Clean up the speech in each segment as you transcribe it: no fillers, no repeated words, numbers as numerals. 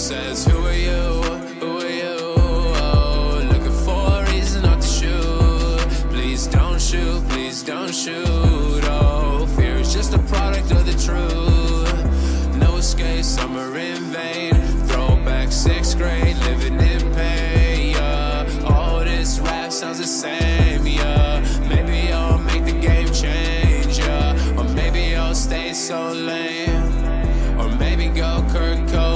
says, who are you? Who are you? Oh, looking for a reason not to shoot. Please don't shoot, please don't shoot. Oh, fear is just a product of the truth. No escape, summer in vain. Throwback 6th grade, living in pain, yeah. All this rap sounds the same, yeah. Maybe I'll make the game change, yeah. Or maybe I'll stay so lame. Or maybe go Kurt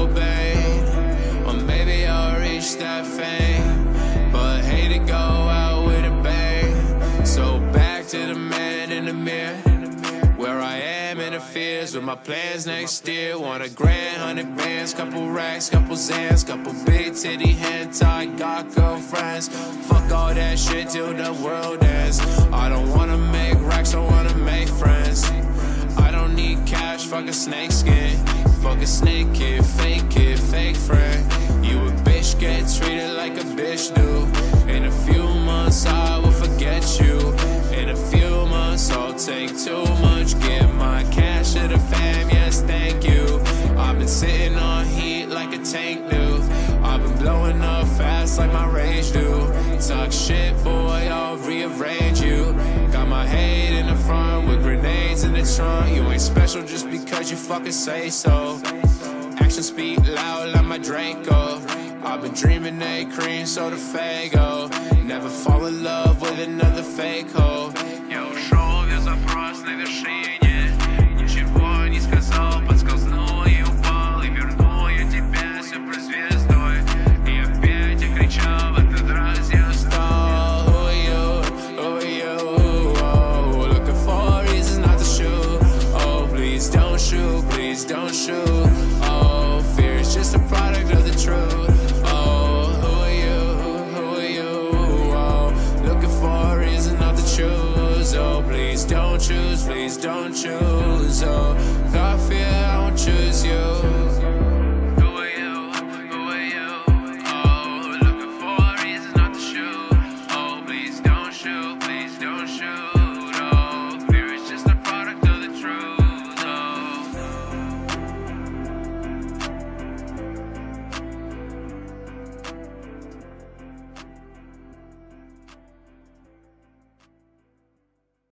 Cobain. Or maybe I'll reach that fame. But hate to go out with a bang. So back to the man in the mirror, where I am interferes with my plans next year. Want a grand, 100 bands, couple racks, couple Zans, couple big titty hentai, got girlfriends. Fuck all that shit till the world ends. I don't wanna make racks, I wanna make friends. I don't need cash, fuck a snake skin. Fuck a snake kid, fake friend. You a bitch, get treated like a bitch do. In a few months I will forget you. In a few months I'll take too much, give my cash to the fam, yes thank you. I've been sitting on heat like a tank do. I've been blowing up fast like my rage do. Talk shit boy, I'll rearrange you. Got my head in the front with grenades in the trunk. You ain't special just because you fucking say so. Actions speak loud like my Draco. I've been dreaming they cream soda Fago. Never fall in love with another fake hoe. Я ушел, весь запрос на вершине. Ничего не сказал, подскользнул и упал. И вернул я тебя суперзвездой. И опять я кричал в этот раз я стал. Who are you? Who are you? Oh, looking for reasons not to shoot. Oh, please don't shoot, please don't shoot. Oh, fear is just a product of the truth. Oh, who are you? Who are you? Oh, looking for a reason not to choose. Oh, please don't choose, please don't choose. Oh.